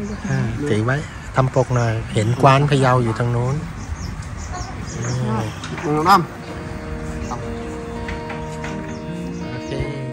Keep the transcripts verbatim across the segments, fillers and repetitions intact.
ถือไว้ทำปกหน่อยเห็นกวานพะเยาอยู่ทางโน้นมือน้ำโอเค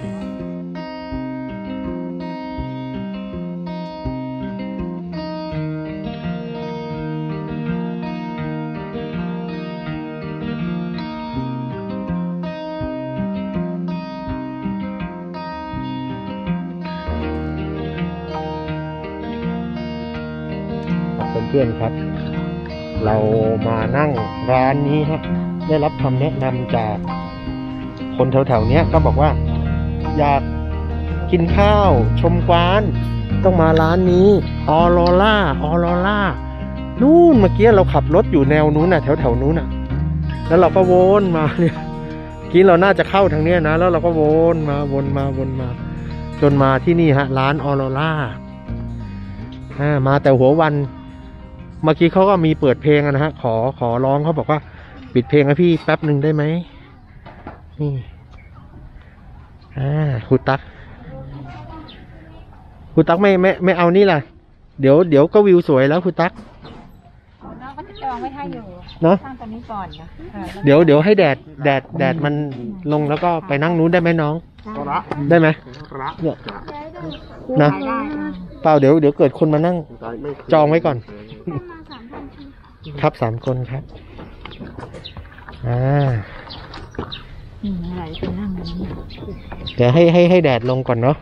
เพื่อนๆครับเรามานั่งร้านนี้ฮะได้รับคำแนะนำจากคนแถวๆนี้ก็บอกว่าอยากกินข้าวชมกวานต้องมาร้านนี้ออโรล่าออโรล่านู่นเมื่อกี้เราขับรถอยู่แนวนู้นน่ะแถวๆนู้นน่ะแล้วเราก็วนมาเนี่ยกี้เราน่าจะเข้าทางเนี้ยนะแล้วเราก็วนมาวนมาวนมาจนมาที่นี่ฮะร้านออโรล่าอ่ามาแต่หัววันเมื่อกี้เขาก็มีเปิดเพลงนะฮะขอขอร้องเขาบอกว่าปิดเพลงให้พี่แป๊บหนึ่งได้ไหมนี่อ่าคุณตั๊กคุณตั๊กไม่ไม่ไม่เอานี่ล่ะเดี๋ยวเดี๋ยวก็วิวสวยแล้วคุณตั๊กน้องก็จะจองไว้ให้อยู่เนาะตั้งตอนนี้ก่อนนะเดี๋ยวเดี๋ยวให้แดดแดดแดดมันลงแล้วก็ไปนั่งนู้นได้ไหมน้องได้ไหมเนี่ยนะเปล่าเดี๋ยวเดี๋ยวเกิดคนมานั่งจองไว้ก่อนครับสามคนครับอ่าเดี๋ยวให้ให้ให้แดดลงก่อนเนาะ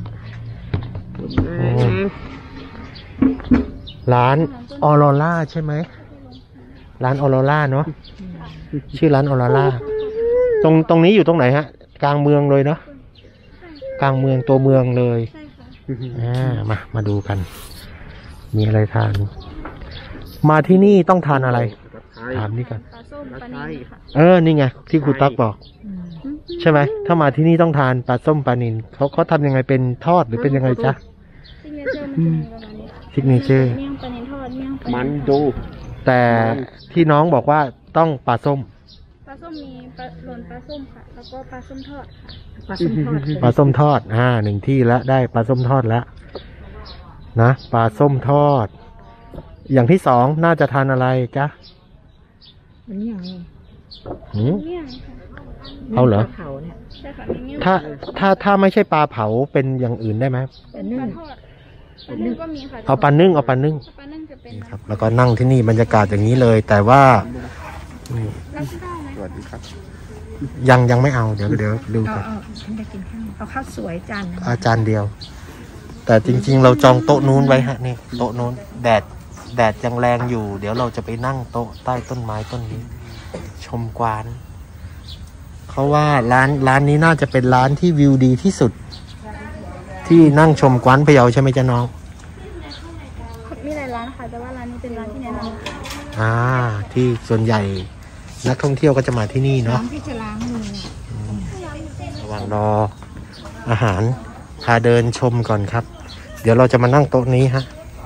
ร้านออโรล่าใช่ไหมร้านออโรล่าเนาะชื่อร้านออโรล่าตรงตรงนี้อยู่ตรงไหนฮะกลางเมืองเลยเนาะกลางเมืองตัวเมืองเลยอ่ามามาดูกันมีอะไรทานมาที่นี่ต้องทานอะไรถามนี่กันเออนี่ไงที่ครูตั๊กบอกใช่ไหมถ้ามาที่นี่ต้องทานปลาส้มปลานิลเขาเขาทำยังไงเป็นทอดหรือเป็นยังไงจ๊ะซิกเนเจอร์มันดูแต่ที่น้องบอกว่าต้องปลาส้มปลาส้มมีปลาหล่นปลาส้มค่ะแล้วก็ปลาส้มทอดค่ะปลาส้มทอดปลาส้มทอดอ่าหนึ่งที่แล้วได้ปลาส้มทอดแล้วนะปลาส้มทอดอย่างที่สองน่าจะทานอะไรจ๊ะอันนี้อย่างนี้เอาเหรอถ้าถ้าถ้าไม่ใช่ปลาเผาเป็นอย่างอื่นได้ไหมปลานึ่งปลานึ่งก็มีค่ะเอาปลานึ่งเอาปลานึ่งปลานึ่งจะเป็นครับแล้วก็นั่งที่นี่บรรยากาศอย่างนี้เลยแต่ว่าสวัสดีครับยังยังไม่เอาเดี๋ยวเดี๋ยวดูก่อนฉันจะกินข้าวเอาข้าวสวยจานอาจารย์เดียวแต่จริงๆเราจองโต๊ะนู้นไว้ฮะนี่โต๊ะนู้นแดดแดดยังแรงอยู่เดี๋ยวเราจะไปนั่งโต๊ะใต้ต้นไม้ต้นนี้ชมกวานเขาว่าร้านร้านนี้น่าจะเป็นร้านที่วิวดีที่สุดที่นั่งชมกวานพะเยาใช่ไหมจ๊ะน้องมีหลายร้านค่ะแต่ว่าร้านนี้เป็นร้านที่แนะนำอ่าที่ส่วนใหญ่นักท่องเที่ยวก็จะมาที่นี่เนาะที่จะล้างมือระหว่างรออาหารพาเดินชมก่อนครับเดี๋ยวเราจะมานั่งโต๊ะนี้ฮะ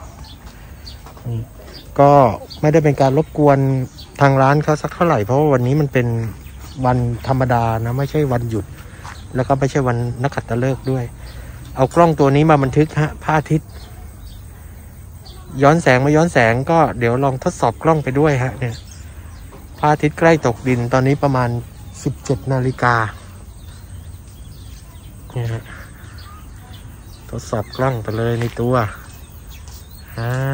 ก็ไม่ได้เป็นการรบกวนทางร้านเขาสักเท่าไหร่เพราะว่าวันนี้มันเป็นวันธรรมดานะไม่ใช่วันหยุดแล้วก็ไม่ใช่วันนักขัตฤกษ์ด้วยเอากล้องตัวนี้มาบันทึกฮะพระอาทิตย์ย้อนแสงมาย้อนแสงก็เดี๋ยวลองทดสอบกล้องไปด้วยฮะเนี่ยพระอาทิตย์ใกล้ตกดินตอนนี้ประมาณสิบเจ็ดนาฬิกาเนี่ยฮะทดสอบกล้องไปเลยในตัวอ่า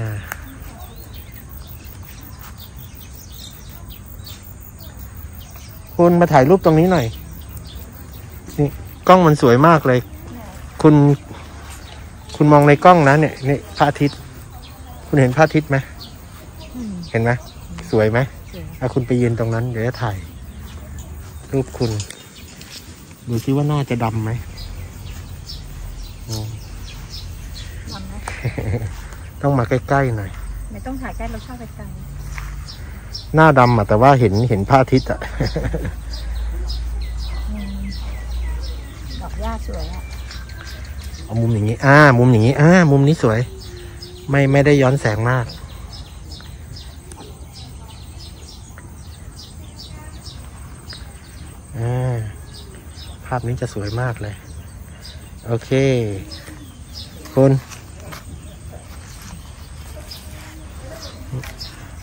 คุณมาถ่ายรูปตรงนี้หน่อยนี่กล้องมันสวยมากเลยคุณคุณมองในกล้องนะเนี่ยนี่พระอาทิตย์คุณเห็นพระอาทิตย์ไหมเห็นไหมสวยไหมถ้าคุณไปยืนตรงนั้นเดี๋ยวจะถ่ายรูปคุณดูซิว่าหน้าจะดำไหมต้องมาใกล้ๆหน่อยไม่ต้องถ่ายใกล้เราเข้าไปไกลหน้าดำอ่ะแต่ว่าเห็นเห็นพระอาทิตย์อ่ะดอกหญ้าสวยอ่ะเอามุมอย่างนี้อ่ามุมอย่างนี้อ่ามุมนี้สวยไม่ไม่ได้ย้อนแสงมากอ่าภาพนี้จะสวยมากเลยโอเคคุณ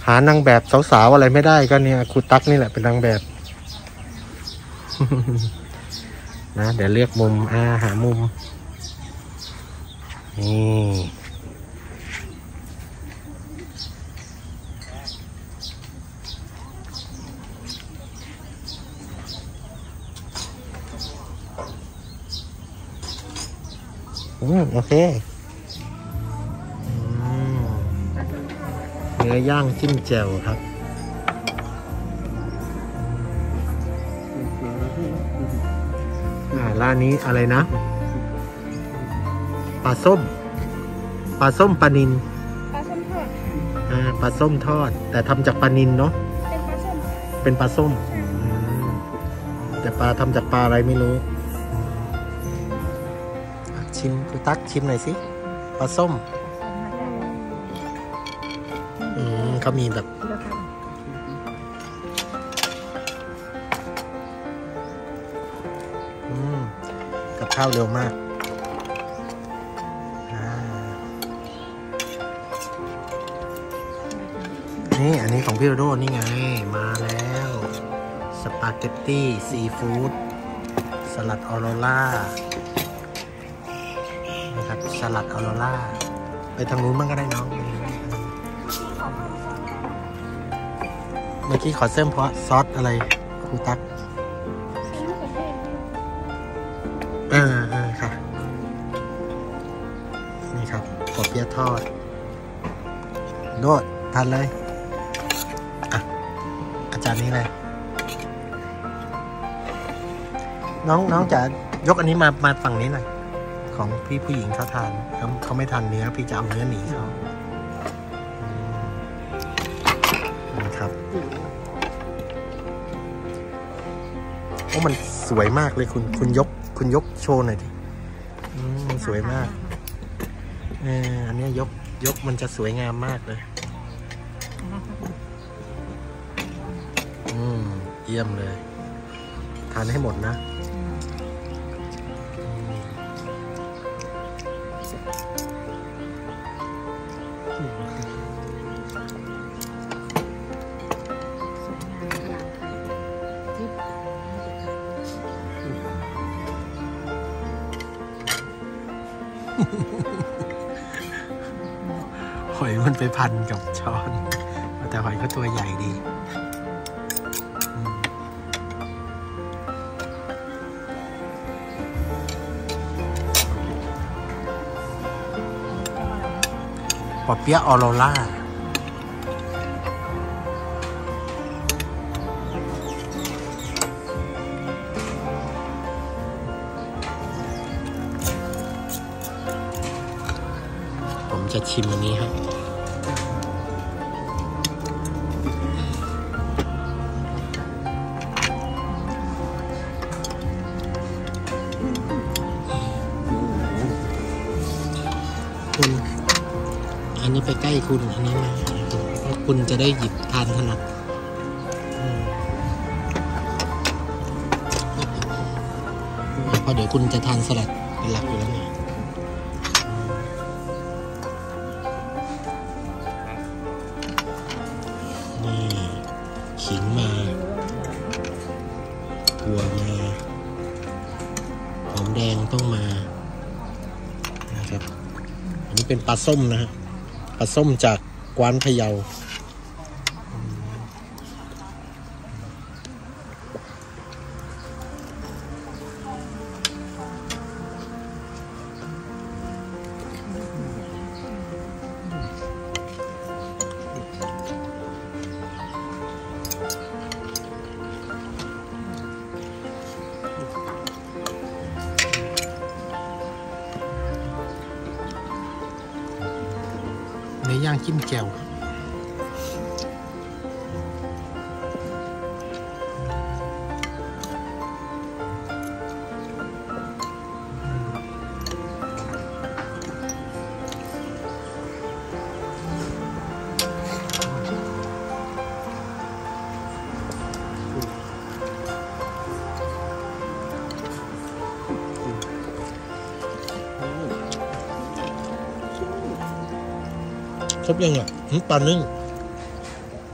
านางแบบสาวๆอะไรไม่ได้ก็เนี่ยครูตั๊กนี่แหละเป็นนางแบบ นะเดี๋ยวเลือกมุมอ่าหามุมนี่อืมโอเคอืมเนื้อย่างจิ้มแจ่วครับอ่าร้านนี้อะไรนะปลาส้มปลาส้มปลานินปลาส้มทอดอ่าปลาส้มทอดแต่ทำจากปลานินเนาะเป็นปลาส้มเป็นปลาส้มอืมแต่ปลาทำจากปลาอะไรไม่รู้อ่ะชิมคุณตั๊กชิมหน่อยสิปลาส้มอืมเขามีแบบอืมกับข้าวเร็วมากอ่านี่อันนี้ของพี่โรโดนี่ไงมาแล้วสปาเกตตี้ซีฟู้ดสลัดออโรล่านะครับสลัดออโรล่าไปทางนู้นบ้างก็ได้น้องเมื่อกี้ขอเส้นเพราะซอสอะไรครูตั๊กอ่าอ่าค่ะนี่ครับปอเปี๊ยะทอดโดดทานเลยอ่ะอาจารย์นี้เลยน้องน้องจะยกอันนี้มามาฝั่งนี้หน่อยของพี่ผู้หญิงเขาทานเขาเขาไม่ทานเนื้อพี่จะเอาเนื้อหนีเขานี่ครับโอ้มันสวยมากเลยคุณคุณยกคุณยกโชว์หน่อยดิอืมสวยมากเอออันนี้ยกยกมันจะสวยงามมากเลยอืมเยี่ยมเลยทานให้หมดนะหอยมันไปพันกับช้อนแต่หอยก็ตัวใหญ่ดีปอเปี๊ยะออโรล่าผมจะชิมอันนี้ครับคุณอันนี้ไปใกล้คุณอันนี้มาเพราะคุณจะได้หยิบทานถนัดเพราะเดี๋ยวคุณจะทานสลัดเป็นหลักอยู่แล้วไงนี่ขิงมาถั่วมาหอมแดงต้องมานะครับอันนี้เป็นปลาส้มนะฮะปลาส้มจากกวานพะเยาเนื้อย่างจิ้มแจ่วครบยังอ่ะปลานึ่ง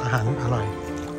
อาหารอร่อย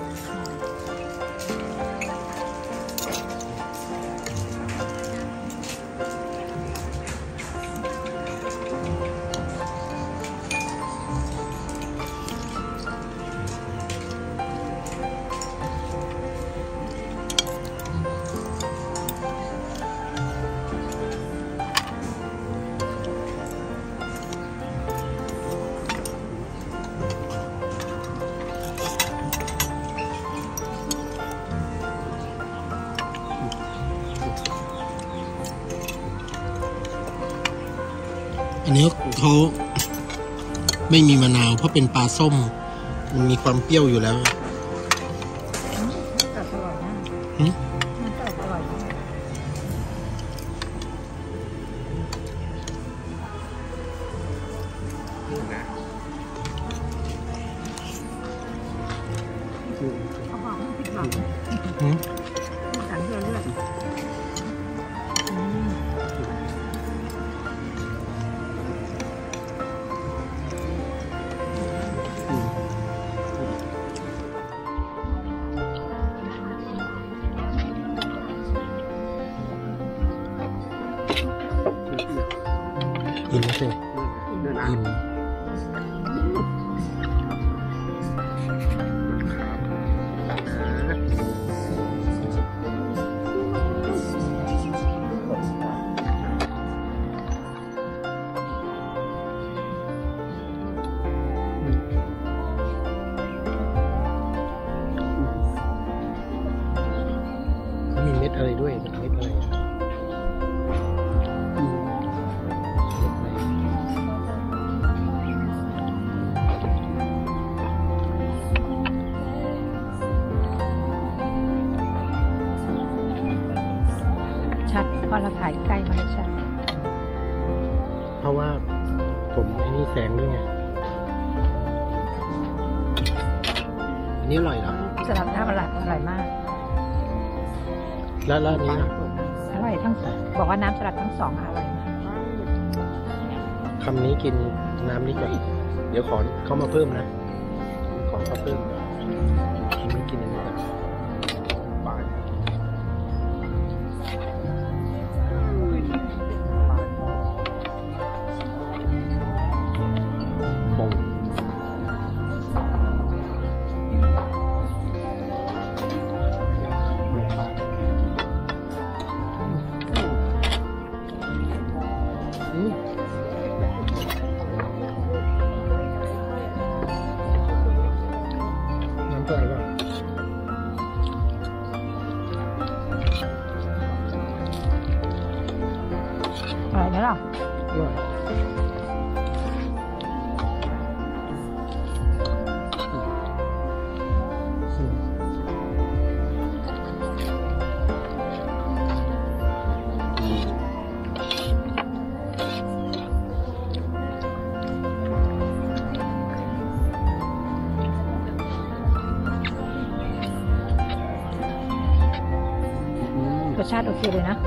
อันนี้เขาไม่มีมะนาวเพราะเป็นปลาส้มมันมีความเปรี้ยวอยู่แล้วกัดอร่อยมากหืมมันกัดอร่อยมากเขาบอกไม่ผิดหวังหืมมีสารเกลือเลือดอืมอิ่มแล้วสิอิ่มเขามีเม็ดอะไรด้วยเม็ดอะไรอืมเม็ดอะไรชัดพอเราถ่ายใกล้มันจะชัดเพราะว่าผมไอ้นี่แสงด้วยไงอันนี้อร่อยเหรอสลับน้ำอร่อยอร่อยมากแล้วแล้วอันนี้ล่ะอร่อยทั้งบอกว่าน้ำสลัดทั้งสองอร่อยมากคำนี้กินน้ำนี้ก่อนเดี๋ยวขอเขามาเพิ่มนะ ขอเขาเพิ่มคำนี้กินอันนี้ก่อนปลาบ่งอืมน้ำเปล่าป่ะอร่อยไหมล่ะว่าอืมรสชาติโอเคเลยนะ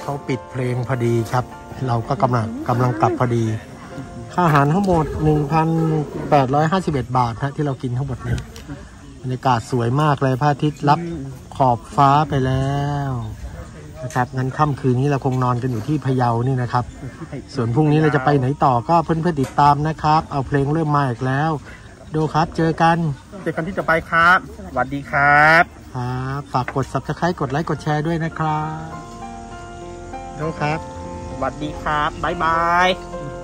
เขาปิดเพลงพอดีครับ เราก็กำลังกำลังกลับพอดีค่าอาหารทั้งหมด หนึ่งพันแปดร้อยห้าสิบเอ็ด บาทนะที่เรากินทั้งหมดนี้บรรยากาศสวยมากเลยพระอาทิตย์รับขอบฟ้าไปแล้วนะครับงั้นค่ำคืนนี้เราคงนอนกันอยู่ที่พะเยานี่นะครับส่วนพรุ่งนี้เราจะไปไหนต่อก็เพื่อนๆติดตามนะครับเอาเพลงเริ่มมาอีกแล้วดูครับเจอกันเจอกันที่ต่อไปครับสวัสดีครับครับฝากกด ซับสไครบ์ กดไลค์กดแชร์ด้วยนะครับดูครับสวัสดีครับบ๊ายบาย